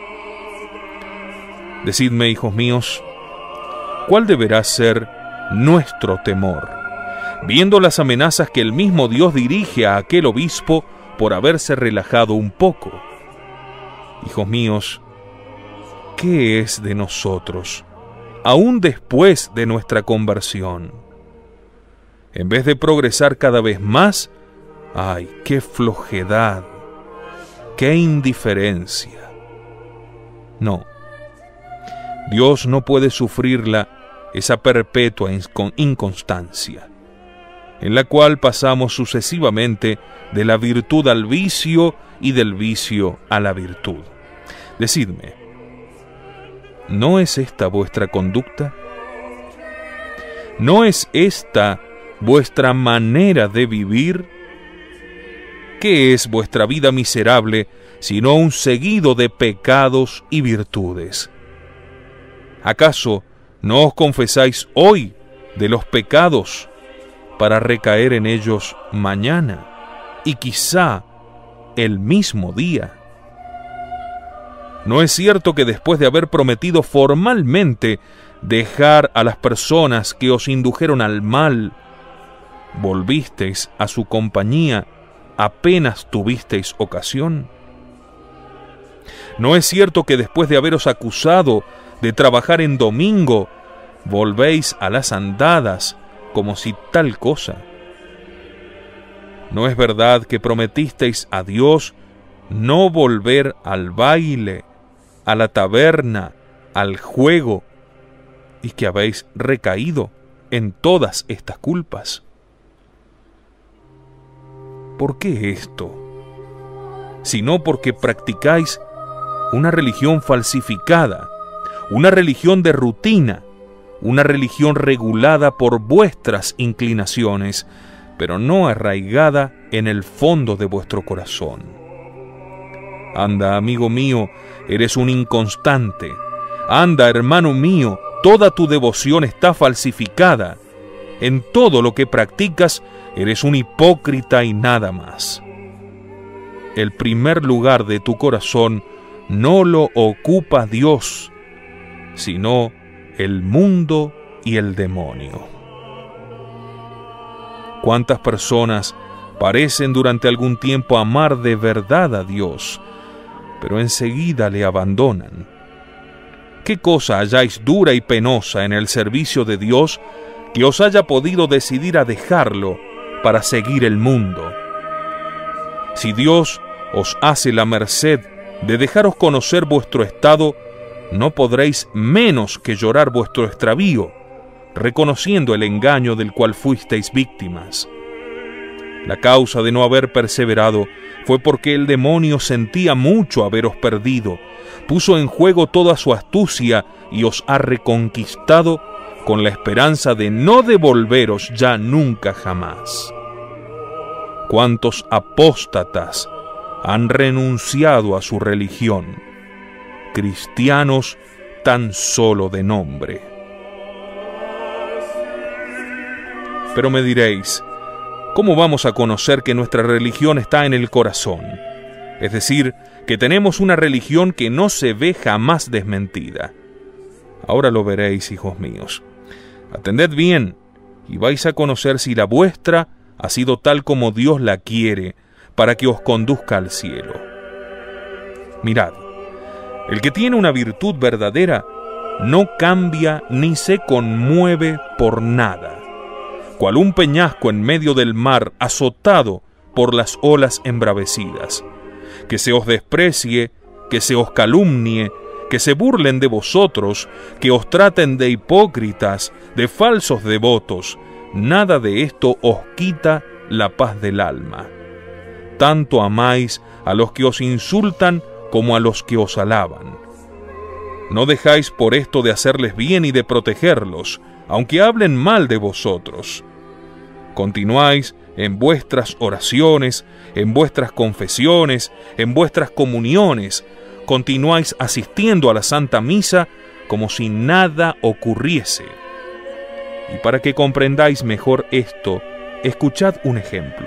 S1: Decidme, hijos míos, ¿cuál deberá ser nuestro temor, viendo las amenazas que el mismo Dios dirige a aquel obispo por haberse relajado un poco? Hijos míos, ¿qué es de nosotros, aún después de nuestra conversión? En vez de progresar cada vez más, ¡ay, qué flojedad! ¡Qué indiferencia! No, Dios no puede sufrirla, esa perpetua inconstancia, en la cual pasamos sucesivamente de la virtud al vicio y del vicio a la virtud. Decidme, ¿no es esta vuestra conducta? ¿No es esta vuestra manera de vivir? ¿Qué es vuestra vida miserable sino un seguido de pecados y virtudes? ¿Acaso no os confesáis hoy de los pecados para recaer en ellos mañana y quizá el mismo día? ¿No es cierto que después de haber prometido formalmente dejar a las personas que os indujeron al mal, volvisteis a su compañía apenas tuvisteis ocasión? ¿No es cierto que después de haberos acusado de trabajar en domingo, volvéis a las andadas como si tal cosa? ¿No es verdad que prometisteis a Dios no volver al baile, a la taberna, al juego, y que habéis recaído en todas estas culpas? ¿Por qué esto? Sino porque practicáis una religión falsificada, una religión de rutina, una religión regulada por vuestras inclinaciones, pero no arraigada en el fondo de vuestro corazón. Anda, amigo mío, eres un inconstante. Anda, hermano mío, toda tu devoción está falsificada. En todo lo que practicas, eres un hipócrita y nada más. El primer lugar de tu corazón no lo ocupa Dios, sino el mundo y el demonio. ¿Cuántas personas parecen durante algún tiempo amar de verdad a Dios, pero enseguida le abandonan? ¿Qué cosa halláis dura y penosa en el servicio de Dios que os haya podido decidir a dejarlo para seguir el mundo? Si Dios os hace la merced de dejaros conocer vuestro estado, no podréis menos que llorar vuestro extravío, reconociendo el engaño del cual fuisteis víctimas. La causa de no haber perseverado fue porque el demonio sentía mucho haberos perdido, puso en juego toda su astucia y os ha reconquistado con la esperanza de no devolveros ya nunca jamás. ¿Cuántos apóstatas han renunciado a su religión? Cristianos tan solo de nombre. Pero me diréis, ¿cómo vamos a conocer que nuestra religión está en el corazón? Es decir, que tenemos una religión que no se ve jamás desmentida. Ahora lo veréis, hijos míos. Atended bien, y vais a conocer si la vuestra ha sido tal como Dios la quiere, para que os conduzca al cielo. Mirad, el que tiene una virtud verdadera no cambia ni se conmueve por nada, cual un peñasco en medio del mar azotado por las olas embravecidas. Que se os desprecie, que se os calumnie, que se burlen de vosotros, que os traten de hipócritas, de falsos devotos, nada de esto os quita la paz del alma. Tanto amáis a los que os insultan como a los que os alaban. No dejáis por esto de hacerles bien y de protegerlos, aunque hablen mal de vosotros. Continuáis en vuestras oraciones, en vuestras confesiones, en vuestras comuniones. Continuáis asistiendo a la Santa Misa como si nada ocurriese. Y para que comprendáis mejor esto, escuchad un ejemplo.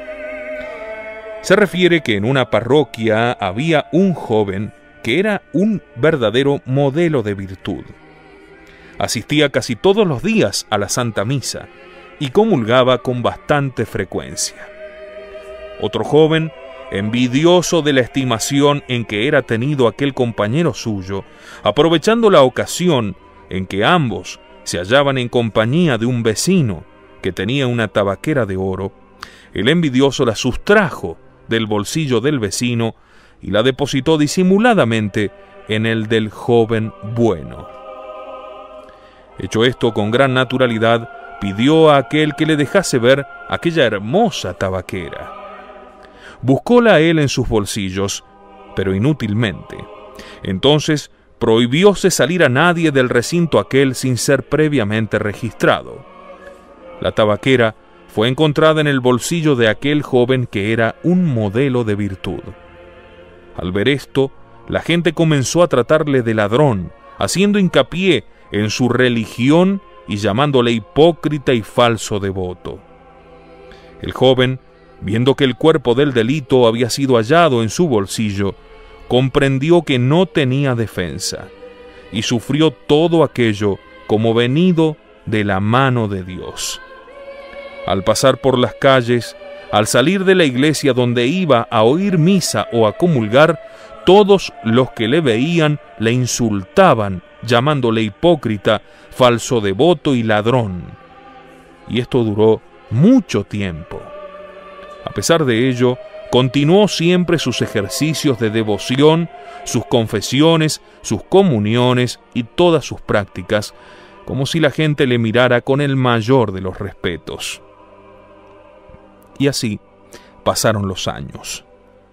S1: Se refiere que en una parroquia había un joven que era un verdadero modelo de virtud. Asistía casi todos los días a la Santa Misa y comulgaba con bastante frecuencia. Otro joven, envidioso de la estimación en que era tenido aquel compañero suyo, aprovechando la ocasión en que ambos se hallaban en compañía de un vecino que tenía una tabaquera de oro, el envidioso la sustrajo del bolsillo del vecino y la depositó disimuladamente en el del joven bueno. Hecho esto con gran naturalidad, pidió a aquel que le dejase ver aquella hermosa tabaquera. Buscóla él en sus bolsillos, pero inútilmente. Entonces prohibióse salir a nadie del recinto aquel sin ser previamente registrado. La tabaquera fue encontrada en el bolsillo de aquel joven que era un modelo de virtud. Al ver esto, la gente comenzó a tratarle de ladrón, haciendo hincapié en su religión y llamándole hipócrita y falso devoto. El joven, viendo que el cuerpo del delito había sido hallado en su bolsillo, comprendió que no tenía defensa y sufrió todo aquello como venido de la mano de Dios. Al pasar por las calles, al salir de la iglesia donde iba a oír misa o a comulgar, todos los que le veían le insultaban, llamándole hipócrita, falso devoto y ladrón. Y esto duró mucho tiempo. A pesar de ello, continuó siempre sus ejercicios de devoción, sus confesiones, sus comuniones y todas sus prácticas, como si la gente le mirara con el mayor de los respetos. Y así pasaron los años.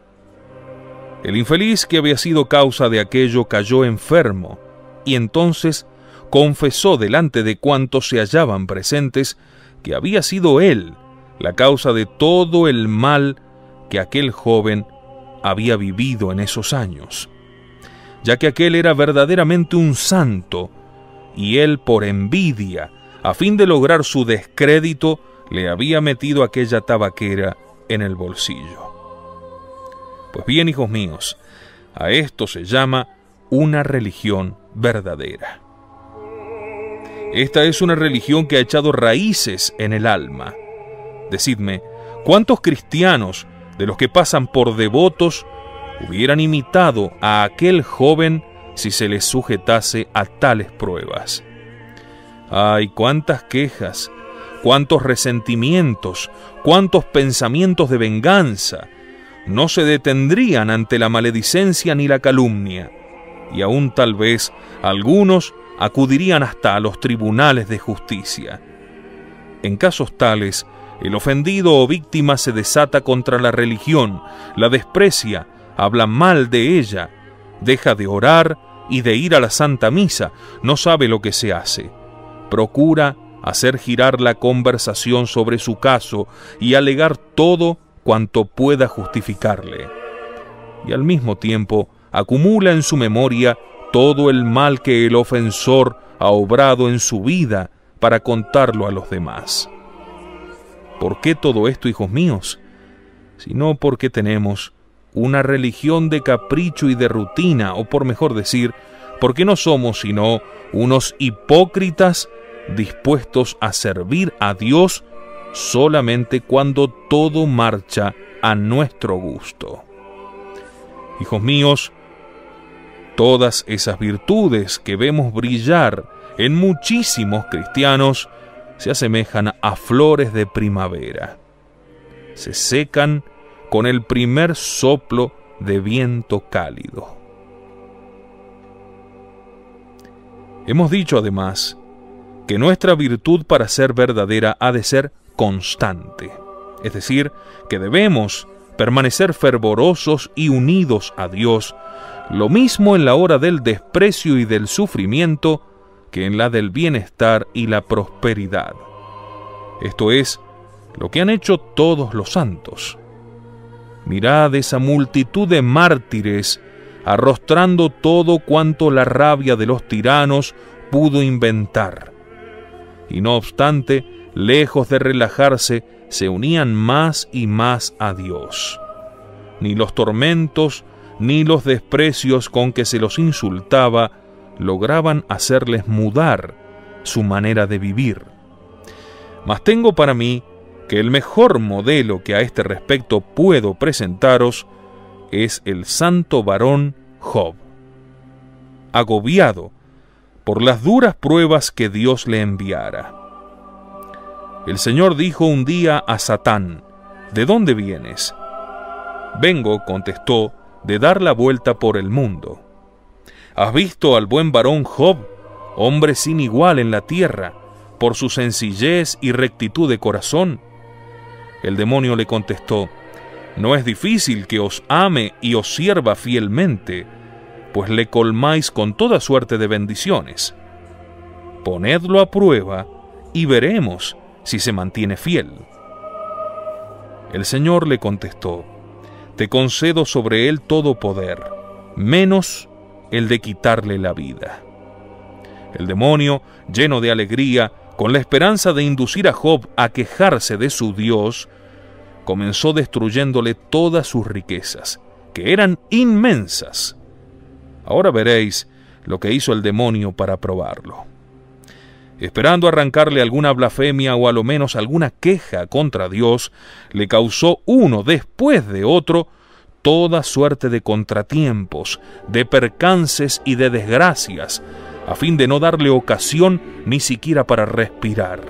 S1: El infeliz que había sido causa de aquello cayó enfermo, y entonces confesó delante de cuantos se hallaban presentes que había sido él la causa de todo el mal que aquel joven había vivido en esos años, ya que aquel era verdaderamente un santo, y él por envidia, a fin de lograr su descrédito, le había metido aquella tabaquera en el bolsillo. Pues bien, hijos míos, a esto se llama una religión verdadera. Esta es una religión que ha echado raíces en el alma. Decidme, ¿cuántos cristianos de los que pasan por devotos hubieran imitado a aquel joven si se les sujetase a tales pruebas? ¡Ay, cuántas quejas! ¡Cuántos resentimientos! ¡Cuántos pensamientos de venganza! No se detendrían ante la maledicencia ni la calumnia, y aún tal vez algunos acudirían hasta a los tribunales de justicia. En casos tales, el ofendido o víctima se desata contra la religión, la desprecia, habla mal de ella, deja de orar y de ir a la Santa Misa, no sabe lo que se hace. Procura hacer girar la conversación sobre su caso y alegar todo cuanto pueda justificarle. Y al mismo tiempo acumula en su memoria todo el mal que el ofensor ha obrado en su vida para contarlo a los demás. ¿Por qué todo esto, hijos míos? Sino porque tenemos una religión de capricho y de rutina, o por mejor decir, porque no somos sino unos hipócritas dispuestos a servir a Dios solamente cuando todo marcha a nuestro gusto. Hijos míos, todas esas virtudes que vemos brillar en muchísimos cristianos se asemejan a flores de primavera. Se secan con el primer soplo de viento cálido. Hemos dicho además que nuestra virtud para ser verdadera ha de ser constante, es decir, que debemos permanecer fervorosos y unidos a Dios, lo mismo en la hora del desprecio y del sufrimiento que en la del bienestar y la prosperidad. Esto es, lo que han hecho todos los santos. Mirad esa multitud de mártires arrostrando todo cuanto la rabia de los tiranos pudo inventar. Y no obstante, lejos de relajarse, se unían más y más a Dios. Ni los tormentos, ni los desprecios con que se los insultaba, lograban hacerles mudar su manera de vivir. Mas tengo para mí que el mejor modelo que a este respecto puedo presentaros es el santo varón Job, agobiado por las duras pruebas que Dios le enviara. El Señor dijo un día a Satán: ¿de dónde vienes? Vengo, contestó, de dar la vuelta por el mundo. ¿Has visto al buen varón Job, hombre sin igual en la tierra, por su sencillez y rectitud de corazón? El demonio le contestó: no es difícil que os ame y os sirva fielmente, pues le colmáis con toda suerte de bendiciones. Ponedlo a prueba y veremos si se mantiene fiel. El Señor le contestó: te concedo sobre él todo poder, menos el de quitarle la vida. El demonio, lleno de alegría, con la esperanza de inducir a Job a quejarse de su Dios, comenzó destruyéndole todas sus riquezas, que eran inmensas. Ahora veréis lo que hizo el demonio para probarlo. Esperando arrancarle alguna blasfemia o a lo menos alguna queja contra Dios, le causó uno después de otro toda suerte de contratiempos, de percances y de desgracias, a fin de no darle ocasión ni siquiera para respirar.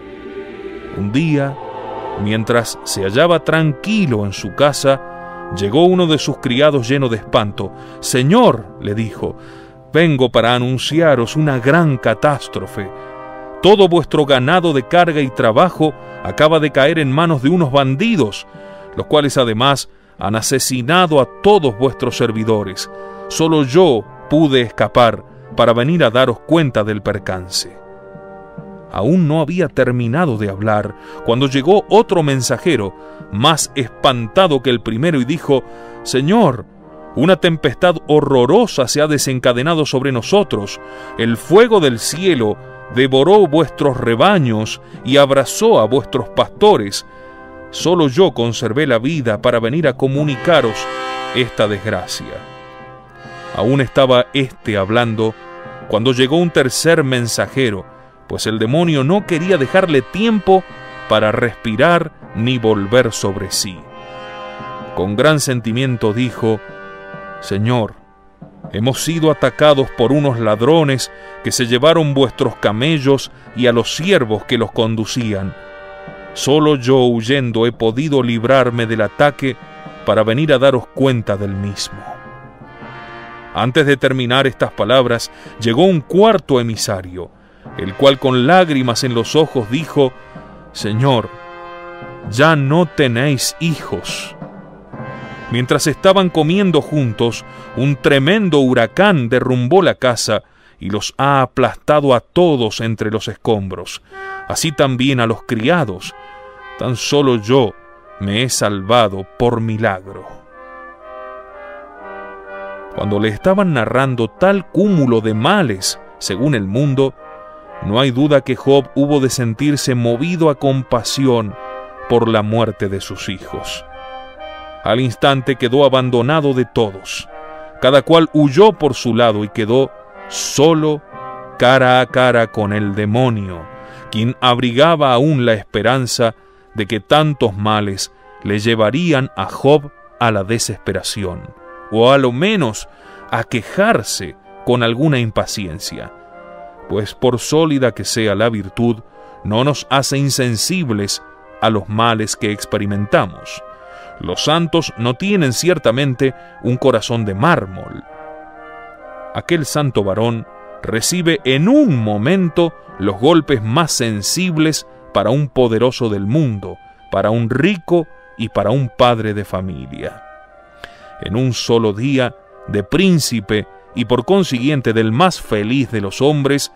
S1: Un día, mientras se hallaba tranquilo en su casa, llegó uno de sus criados lleno de espanto. «Señor», le dijo, «vengo para anunciaros una gran catástrofe. Todo vuestro ganado de carga y trabajo acaba de caer en manos de unos bandidos, los cuales además han asesinado a todos vuestros servidores. Solo yo pude escapar para venir a daros cuenta del percance». Aún no había terminado de hablar cuando llegó otro mensajero, más espantado que el primero, y dijo: «Señor, una tempestad horrorosa se ha desencadenado sobre nosotros. El fuego del cielo devoró vuestros rebaños y abrazó a vuestros pastores. Solo yo conservé la vida para venir a comunicaros esta desgracia». Aún estaba éste hablando cuando llegó un tercer mensajero, pues el demonio no quería dejarle tiempo para respirar ni volver sobre sí. Con gran sentimiento dijo: «Señor, hemos sido atacados por unos ladrones que se llevaron vuestros camellos y a los siervos que los conducían. Solo yo, huyendo, he podido librarme del ataque para venir a daros cuenta del mismo». Antes de terminar estas palabras, llegó un cuarto emisario, el cual con lágrimas en los ojos dijo: «Señor, ya no tenéis hijos». Mientras estaban comiendo juntos, un tremendo huracán derrumbó la casa y los ha aplastado a todos entre los escombros, así también a los criados. Tan solo yo me he salvado por milagro. Cuando le estaban narrando tal cúmulo de males, según el mundo, no hay duda que Job hubo de sentirse movido a compasión por la muerte de sus hijos. Al instante quedó abandonado de todos. Cada cual huyó por su lado y quedó solo, cara a cara con el demonio, quien abrigaba aún la esperanza de que tantos males le llevarían a Job a la desesperación, o a lo menos a quejarse con alguna impaciencia. Pues por sólida que sea la virtud, no nos hace insensibles a los males que experimentamos. Los santos no tienen ciertamente un corazón de mármol. Aquel santo varón recibe en un momento los golpes más sensibles para un poderoso del mundo, para un rico y para un padre de familia. En un solo día, de príncipe y por consiguiente del más feliz de los hombres,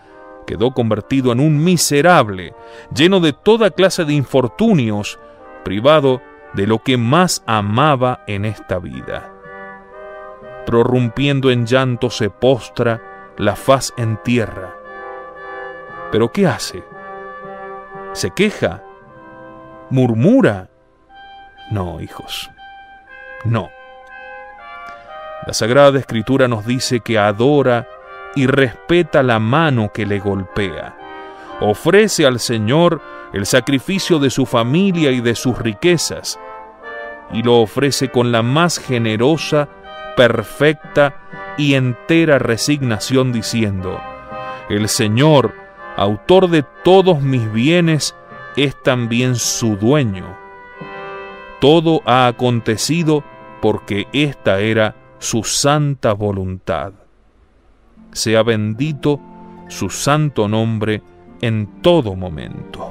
S1: quedó convertido en un miserable, lleno de toda clase de infortunios, privado de lo que más amaba en esta vida. Prorrumpiendo en llanto se postra, la faz en tierra. ¿Pero qué hace? ¿Se queja? ¿Murmura? No, hijos, no. La Sagrada Escritura nos dice que adora y respeta la mano que le golpea. Ofrece al Señor el sacrificio de su familia y de sus riquezas, y lo ofrece con la más generosa, perfecta y entera resignación, diciendo: el Señor, autor de todos mis bienes, es también su dueño. Todo ha acontecido porque esta era su santa voluntad. Sea bendito su santo nombre en todo momento.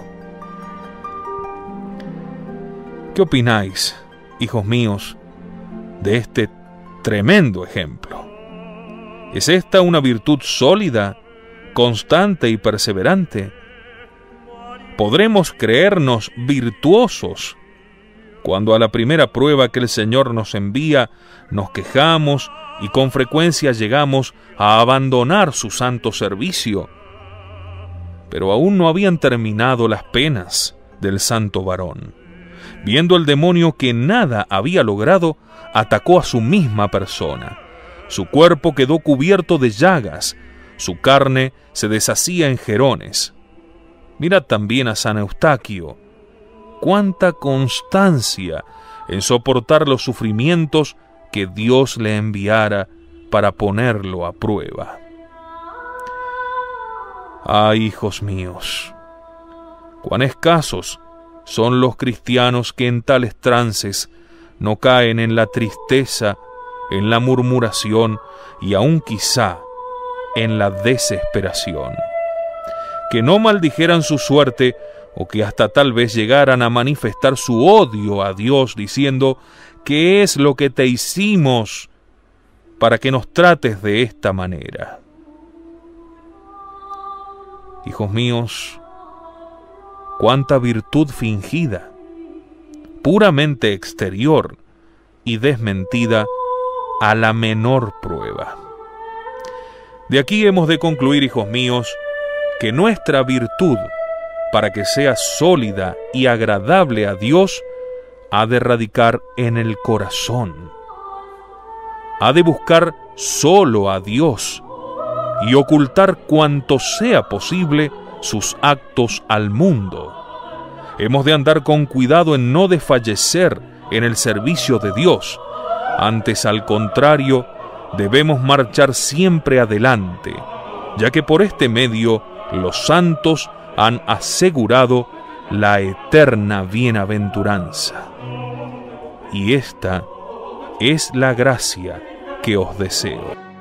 S1: ¿Qué opináis, hijos míos, de este tremendo ejemplo? ¿Es esta una virtud sólida, constante y perseverante? ¿Podremos creernos virtuosos cuando a la primera prueba que el Señor nos envía nos quejamos y con frecuencia llegamos a abandonar su santo servicio? Pero aún no habían terminado las penas del santo varón. Viendo el demonio que nada había logrado, atacó a su misma persona. Su cuerpo quedó cubierto de llagas, su carne se deshacía en jirones. Mirad también a San Eustaquio. Cuánta constancia en soportar los sufrimientos que Dios le enviara para ponerlo a prueba. ¡Ay, hijos míos! Cuán escasos son los cristianos que en tales trances no caen en la tristeza, en la murmuración y aún quizá en la desesperación. Que no maldijeran su suerte o que hasta tal vez llegaran a manifestar su odio a Dios diciendo: ¿qué es lo que te hicimos para que nos trates de esta manera? Hijos míos, cuánta virtud fingida, puramente exterior y desmentida a la menor prueba. De aquí hemos de concluir, hijos míos, que nuestra virtud, para que sea sólida y agradable a Dios, ha de radicar en el corazón. Ha de buscar solo a Dios y ocultar cuanto sea posible sus actos al mundo. Hemos de andar con cuidado en no desfallecer en el servicio de Dios. Antes, al contrario, debemos marchar siempre adelante, ya que por este medio los santos han asegurado la eterna bienaventuranza. Y esta es la gracia que os deseo.